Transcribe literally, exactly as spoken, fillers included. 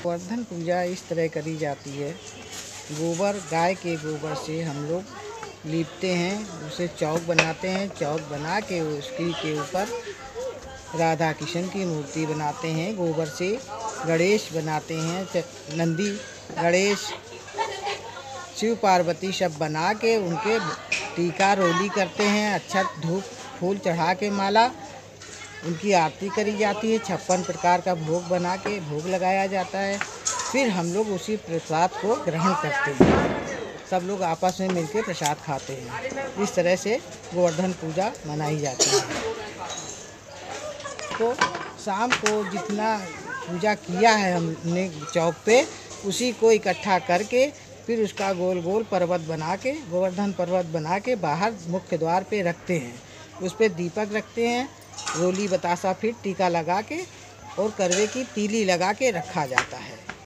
गोवर्धन पूजा इस तरह करी जाती है। गोबर, गाय के गोबर से हम लोग लीपते हैं, उसे चौक बनाते हैं। चौक बना के उसकी के ऊपर राधा कृष्ण की मूर्ति बनाते हैं। गोबर से गणेश बनाते हैं, नंदी, गणेश, शिव पार्वती सब बना के उनके टीका रोली करते हैं। अच्छा धूप फूल चढ़ा के माला उनकी आरती करी जाती है। छप्पन प्रकार का भोग बना के भोग लगाया जाता है। फिर हम लोग उसी प्रसाद को ग्रहण करते हैं। सब लोग आपस में मिलकर प्रसाद खाते हैं। इस तरह से गोवर्धन पूजा मनाई जाती है। तो शाम को जितना पूजा किया है हमने चौक पे, उसी को इकट्ठा करके फिर उसका गोल गोल पर्वत बना के, गोवर्धन पर्वत बना के बाहर मुख्य द्वार पे रखते हैं। उस पे दीपक रखते हैं, रोली बतासा फिर टीका लगा के और करवे की तीली लगा के रखा जाता है।